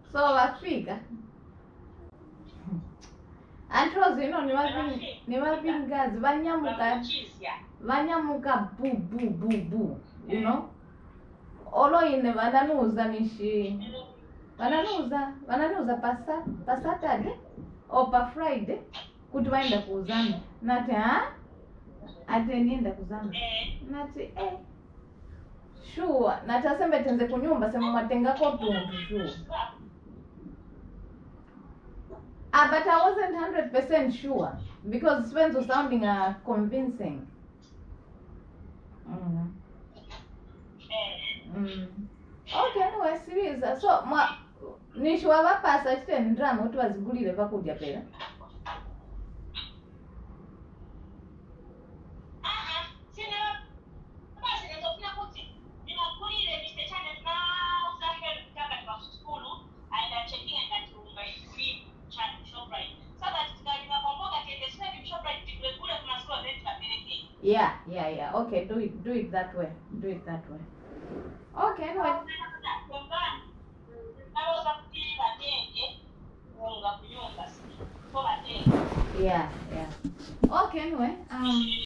So wafika. And Rose, you know, niwapin guys, vanyamuka boo, you know. Olo ine vananuza nishi. Vananuza pa Saturday or pa Friday kuti vaenda kuuzana. Nati ate nienda kuzana. Nati sure, nati asembe tenze kunyumba sema matenga ko tuntu sure. But I wasn't 100% sure because Spence was sounding convincing. Okay, anyway, serious. So, nishwa vapasa chite ndrama kuti vazigulire vakudya pera. Yeah. Okay, do it that way. Okay, anyway. Yeah. Okay, anyway.